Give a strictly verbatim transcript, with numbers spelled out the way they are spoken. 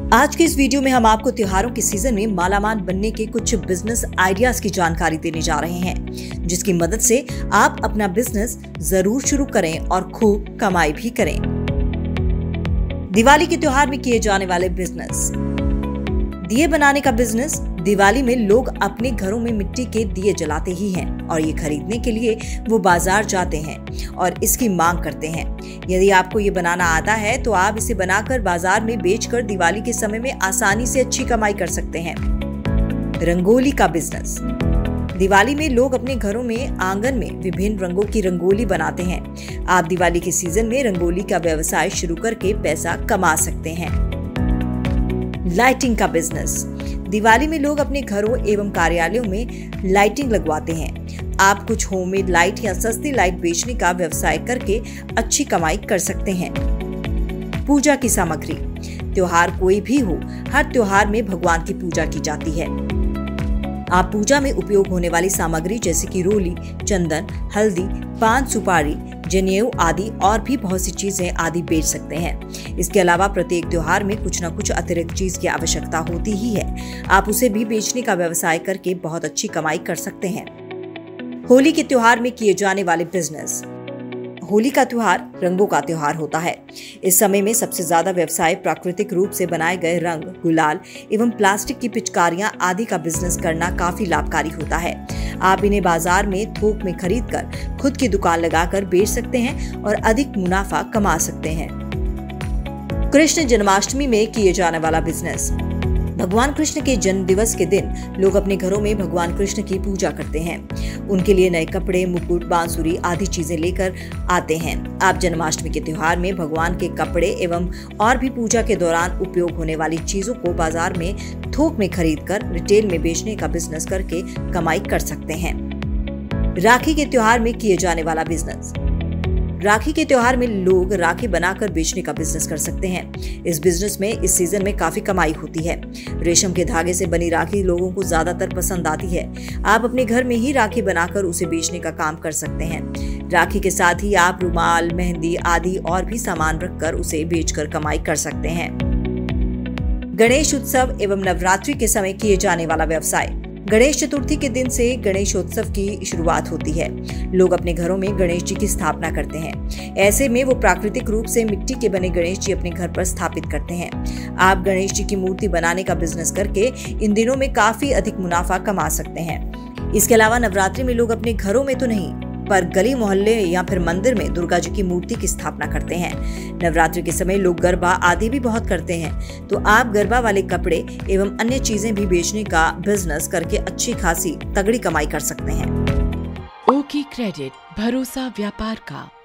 आज के इस वीडियो में हम आपको त्योहारों के सीजन में मालामाल बनने के कुछ बिजनेस आइडियाज की जानकारी देने जा रहे हैं, जिसकी मदद से आप अपना बिजनेस जरूर शुरू करें और खूब कमाई भी करें। दिवाली के त्योहार में किए जाने वाले बिजनेस। दिए बनाने का बिजनेस। दिवाली में लोग अपने घरों में मिट्टी के दिए जलाते ही हैं और ये खरीदने के लिए वो बाजार जाते हैं और इसकी मांग करते हैं। यदि आपको ये बनाना आता है तो आप इसे बनाकर बाजार में बेचकर दिवाली के समय में आसानी से अच्छी कमाई कर सकते हैं। रंगोली का बिजनेस। दिवाली में लोग अपने घरों में आंगन में विभिन्न रंगों की रंगोली बनाते हैं। आप दिवाली के सीजन में रंगोली का व्यवसाय शुरू करके पैसा कमा सकते हैं। लाइटिंग का बिजनेस। दिवाली में लोग अपने घरों एवं कार्यालयों में लाइटिंग लगवाते हैं। आप कुछ होममेड लाइट या सस्ती लाइट बेचने का व्यवसाय करके अच्छी कमाई कर सकते हैं। पूजा की सामग्री। त्योहार कोई भी हो, हर त्योहार में भगवान की पूजा की जाती है। आप पूजा में उपयोग होने वाली सामग्री जैसे कि रोली, चंदन, हल्दी, पान सुपारी, जनेऊ आदि और भी बहुत सी चीजें आदि बेच सकते हैं। इसके अलावा प्रत्येक त्योहार में कुछ न कुछ अतिरिक्त चीज की आवश्यकता होती ही है। आप उसे भी बेचने का व्यवसाय करके बहुत अच्छी कमाई कर सकते हैं। होली के त्योहार में किए जाने वाले बिजनेस। होली का त्योहार रंगों का त्योहार होता है। इस समय में सबसे ज्यादा व्यवसाय प्राकृतिक रूप से बनाए गए रंग, गुलाल एवं प्लास्टिक की पिचकारियां आदि का बिजनेस करना काफी लाभकारी होता है। आप इन्हें बाजार में थोक में खरीदकर खुद की दुकान लगाकर बेच सकते हैं और अधिक मुनाफा कमा सकते हैं। कृष्ण जन्माष्टमी में किए जाने वाला बिजनेस। भगवान कृष्ण के जन्म दिवस के दिन लोग अपने घरों में भगवान कृष्ण की पूजा करते हैं। उनके लिए नए कपड़े, मुकुट, बांसुरी आदि चीजें लेकर आते हैं। आप जन्माष्टमी के त्योहार में भगवान के कपड़े एवं और भी पूजा के दौरान उपयोग होने वाली चीजों को बाजार में थोक में खरीदकर रिटेल में बेचने का बिजनेस करके कमाई कर सकते हैं। राखी के त्योहार में किए जाने वाला बिजनेस। राखी के त्योहार में लोग राखी बनाकर बेचने का बिजनेस कर सकते हैं। इस बिजनेस में इस सीजन में काफी कमाई होती है। रेशम के धागे से बनी राखी लोगों को ज्यादातर पसंद आती है। आप अपने घर में ही राखी बनाकर उसे बेचने का काम कर सकते हैं। राखी के साथ ही आप रुमाल, मेहंदी आदि और भी सामान रखकर उसे बेचकर कमाई कर सकते हैं। गणेश उत्सव एवं नवरात्रि के समय किए जाने वाला व्यवसाय। गणेश चतुर्थी के दिन से गणेशोत्सव की शुरुआत होती है। लोग अपने घरों में गणेश जी की स्थापना करते हैं। ऐसे में वो प्राकृतिक रूप से मिट्टी के बने गणेश जी अपने घर पर स्थापित करते हैं। आप गणेश जी की मूर्ति बनाने का बिजनेस करके इन दिनों में काफी अधिक मुनाफा कमा सकते हैं। इसके अलावा नवरात्रि में लोग अपने घरों में तो नहीं पर गली मोहल्ले या फिर मंदिर में दुर्गा जी की मूर्ति की स्थापना करते हैं। नवरात्रि के समय लोग गरबा आदि भी बहुत करते हैं, तो आप गरबा वाले कपड़े एवं अन्य चीजें भी बेचने का बिजनेस करके अच्छी खासी तगड़ी कमाई कर सकते हैं। ओके क्रेडिट, भरोसा व्यापार का।